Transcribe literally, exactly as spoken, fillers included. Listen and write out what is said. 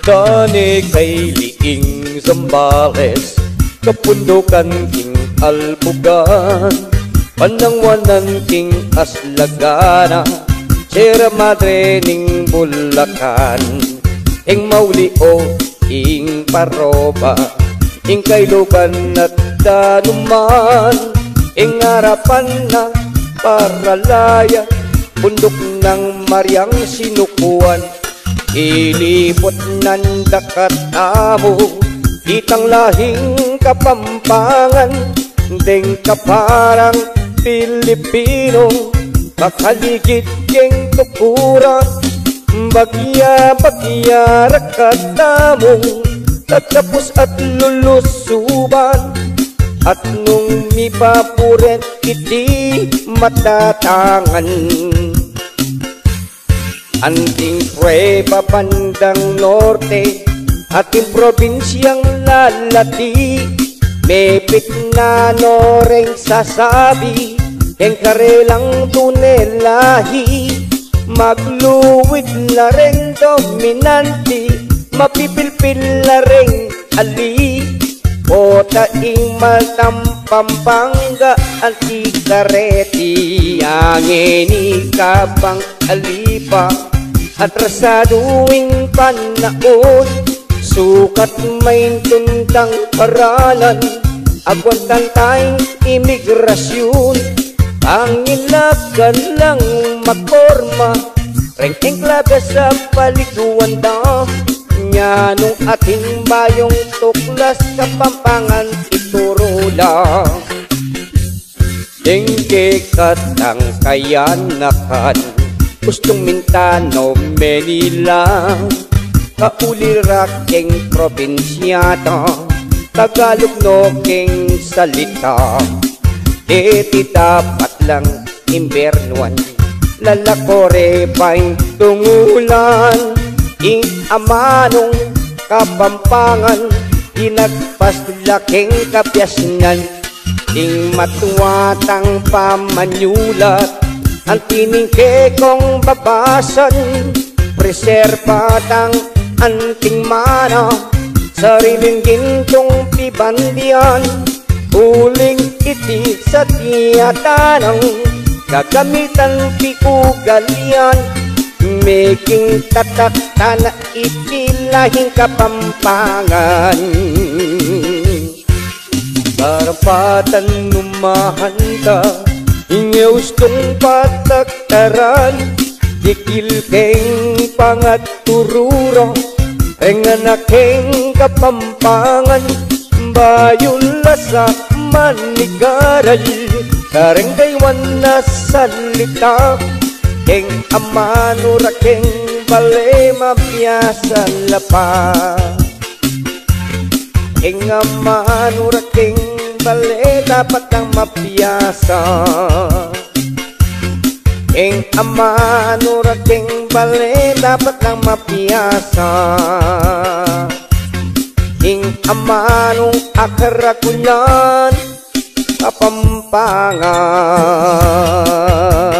Dani kay liing Zambales, kapundukan king Albugan, panangwanan king Aslagana, Sierra Madre ning Bulacan, ing Maulio ing Paroba, ing Kailugan at Danuman, ing harapan na Paralaya, bundok ng Mariang Sinukuan, ilipot ng dakat amo, itang lahing Kapampangan, deng kaparang Pilipino, makaligid keng tukuran, bagya bagya rakat amo, tatapos at lulusuban, at nung mipapuret iti matatangan. Anting prueba bandang norte, ating probinsyang lalati, mepit na noreng sasabi,eng karelang tunelahi, magluwid na rin dominanti, mapipilpil na rin ali, o taing maltam Pampanga anti kareti, angin ikabang alipa, atrasaduing panahon, sukat may tundang paralan, agwantan tayong imigrasyon, ang ilagan lang magporma, rengeng klabe sa paliguan daw, nyanong ating bayong tuklas Kapampangan iturula. Dengke katang kayanakan, gustong Mintano, Manila, kauliraking probinsyata, Tagalog no king salita, iti dapat lang imbernuan, lalakore pa'y tungulan, ing amanong Kapampangan, inagpas laking kabyasnan, ing matuwatang pamanyulat, ang tiningke kong babasan, preservatang anting mana, sariling gintong pibandian, uling iti sa tiyatanang, gagamitan piugalian, making tatak na itilahing Kapampangan. Karapatan numahanda, ingewstong pataktaran, dikil keng pangatururo, enganaking Kapampangan, bayula sa manigaral, karengaywan na salita, eng amanura keng bale mapiyasa lapa, eng amanura keng bale dapat kang mapiyasa, eng amanura keng bale dapat kang mapiyasa, eng amanong akarakulan Kapampangan.